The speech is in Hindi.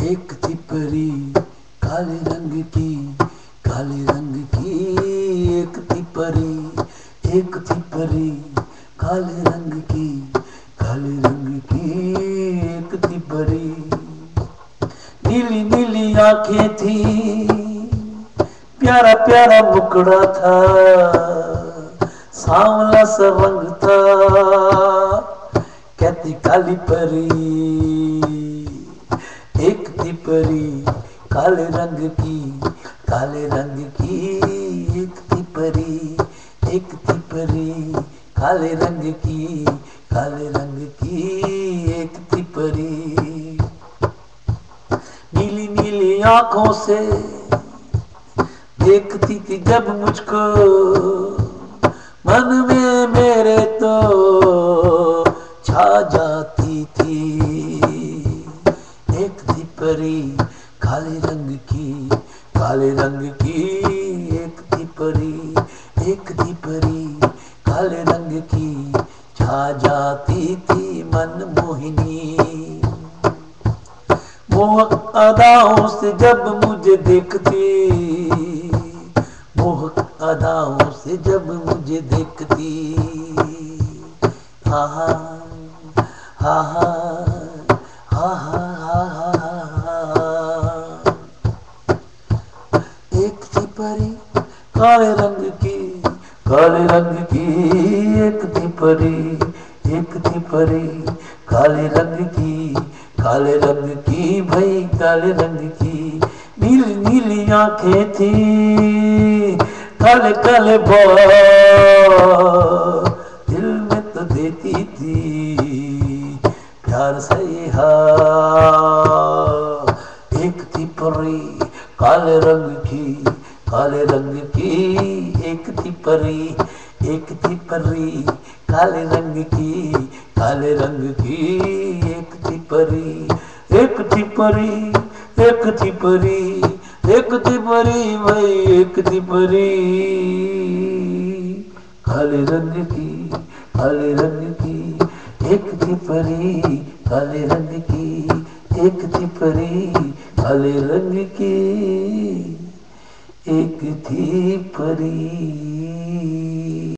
एक थी परी काले रंग की, काले रंग की। एक थी परी, एक थी परी काले रंग की, काले रंग की। एक थी परी, नीली नीली आंखें थी, प्यारा प्यारा मुखड़ा था, सांवला सा रंग था, कहती काली परी। एक थी परी काले रंग की, काले रंग की। एक थी परी, एक थी परी काले रंग की, काले रंग की। एक थी परी, नीली नीली आंखों से देखती थी जब मुझको, मन में मेरे तो छा जाती थी। एक थी परी काले रंग की, काले रंग की। एक थी परी, एक थी परी काले रंग की, छा जाती थी मन मोहिनी। मोह अदाओं से जब मुझे देखती, मोह अदाओं से जब मुझे देखती, हा हा हा हा हा हा हा। एक थी परी काले रंग की, काले रंग की। एक थी परी, एक थी परी काले रंग की, काले रंग की। भाई काले रंग की, नीली नीली आंखें थी, काले काले बाल, दिल में तो देती थी प्यार से हाँ। एक थी परी काले रंग की, काले रंग की। एक थी परी, एक थी परी काले रंग की, काले रंग की। एक थी परी, एक थी परी, एक थी परी, एक थी परी भाई एक थी परी काले रंग की, काले रंग की। एक थी परी काले रंग की, एक थी परी काले रंग की। एक थी परी।